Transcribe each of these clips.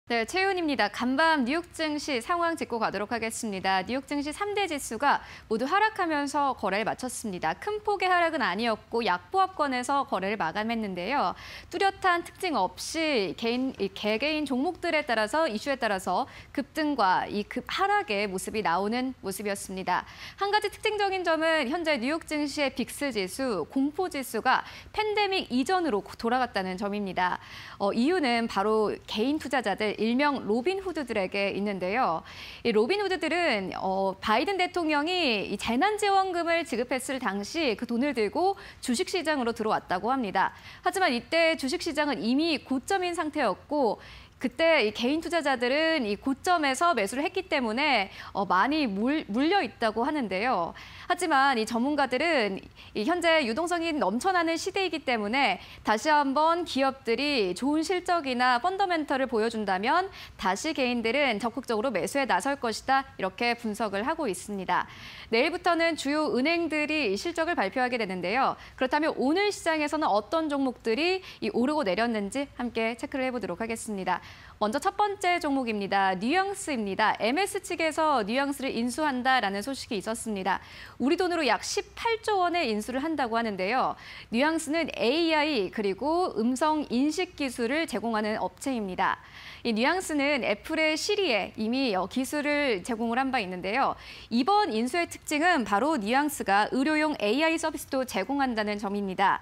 네, 최윤입니다. 간밤 뉴욕 증시 상황 짚고 가도록 하겠습니다. 뉴욕 증시 3대 지수가 모두 하락하면서 거래를 마쳤습니다. 큰 폭의 하락은 아니었고 약보합권에서 거래를 마감했는데요. 뚜렷한 특징 없이 개개인 종목들에 따라서 이슈에 따라서 급등과 이 급하락의 모습이 나오는 모습이었습니다. 한 가지 특징적인 점은 현재 뉴욕 증시의 빅스 지수, 공포 지수가 팬데믹 이전으로 돌아갔다는 점입니다. 이유는 바로 개인 투자자들, 일명 로빈후드들에게 있는데요. 이 로빈후드들은 바이든 대통령이 이 재난지원금을 지급했을 당시 그 돈을 들고 주식시장으로 들어왔다고 합니다. 하지만 이때 주식시장은 이미 고점인 상태였고 그때 이 개인 투자자들은 이 고점에서 매수를 했기 때문에 많이 물려 있다고 하는데요. 하지만 이 전문가들은 현재 유동성이 넘쳐나는 시대이기 때문에 다시 한번 기업들이 좋은 실적이나 펀더멘털을 보여준다면 다시 개인들은 적극적으로 매수에 나설 것이다. 이렇게 분석을 하고 있습니다. 내일부터는 주요 은행들이 실적을 발표하게 되는데요. 그렇다면 오늘 시장에서는 어떤 종목들이 오르고 내렸는지 함께 체크를 해보도록 하겠습니다. 먼저 첫 번째 종목입니다. 뉘앙스입니다. MS 측에서 뉘앙스를 인수한다라는 소식이 있었습니다. 우리 돈으로 약 18조 원의 인수를 한다고 하는데요. 뉘앙스는 AI 그리고 음성 인식 기술을 제공하는 업체입니다. 이 뉘앙스는 애플의 시리에 이미 기술을 제공을 한 바 있는데요. 이번 인수의 특징은 바로 뉘앙스가 의료용 AI 서비스도 제공한다는 점입니다.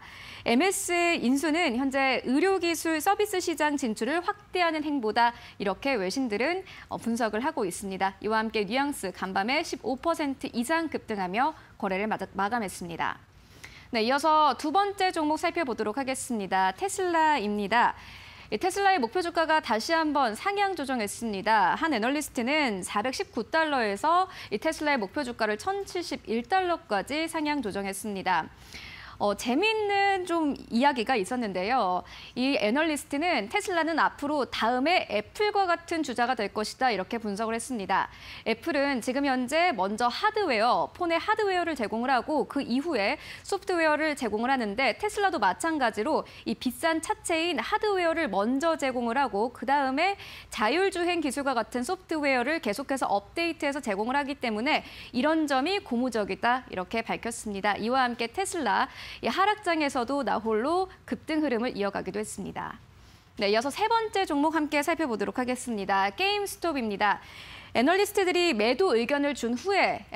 MS 인수는 현재 의료기술 서비스 시장 진출을 확대하는 행보다 이렇게 외신들은 분석을 하고 있습니다. 이와 함께 뉘앙스 간밤에 15% 이상 급등하며 거래를 마감했습니다. 네, 이어서 두 번째 종목 살펴보도록 하겠습니다. 테슬라입니다. 테슬라의 목표 주가가 다시 한번 상향 조정했습니다. 한 애널리스트는 419달러에서 이 테슬라의 목표 주가를 1,071달러까지 상향 조정했습니다. 재미있는 좀 이야기가 있었는데요. 이 애널리스트는 테슬라는 앞으로 다음에 애플과 같은 주자가 될 것이다 이렇게 분석을 했습니다. 애플은 지금 현재 먼저 하드웨어, 폰의 하드웨어를 제공을 하고 그 이후에 소프트웨어를 제공을 하는데 테슬라도 마찬가지로 이 비싼 차체인 하드웨어를 먼저 제공을 하고 그다음에 자율주행 기술과 같은 소프트웨어를 계속해서 업데이트해서 제공을 하기 때문에 이런 점이 고무적이다 이렇게 밝혔습니다. 이와 함께 테슬라 이 하락장에서도 나홀로 급등 흐름을 이어가기도 했습니다. 네, 이어서 세 번째 종목 함께 살펴보도록 하겠습니다. 게임스톱입니다. 애널리스트들이 매도 의견을 준 후에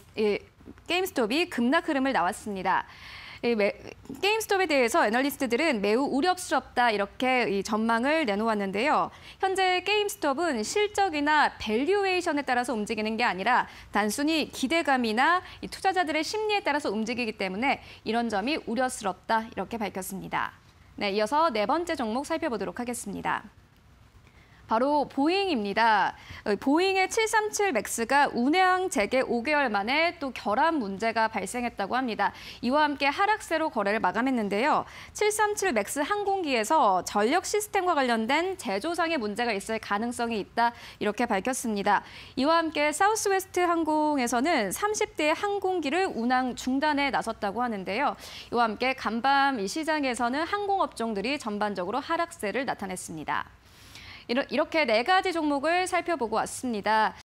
게임스톱이 급락 흐름을 나왔습니다. 게임스톱에 대해서 애널리스트들은 매우 우려스럽다 이렇게 전망을 내놓았는데요. 현재 게임스톱은 실적이나 밸류에이션에 따라서 움직이는 게 아니라 단순히 기대감이나 투자자들의 심리에 따라서 움직이기 때문에 이런 점이 우려스럽다 이렇게 밝혔습니다. 네, 이어서 네 번째 종목 살펴보도록 하겠습니다. 바로 보잉입니다. 보잉의 737 맥스가 운행 재개 5개월 만에 또 결함 문제가 발생했다고 합니다. 이와 함께 하락세로 거래를 마감했는데요. 737 맥스 항공기에서 전력 시스템과 관련된 제조상의 문제가 있을 가능성이 있다 이렇게 밝혔습니다. 이와 함께 사우스웨스트 항공에서는 30대의 항공기를 운항 중단에 나섰다고 하는데요. 이와 함께 간밤 이 시장에서는 항공업종들이 전반적으로 하락세를 나타냈습니다. 이렇게 네 가지 종목을 살펴보고 왔습니다.